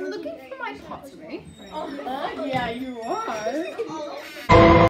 I'm looking for my pottery. Yeah, you are.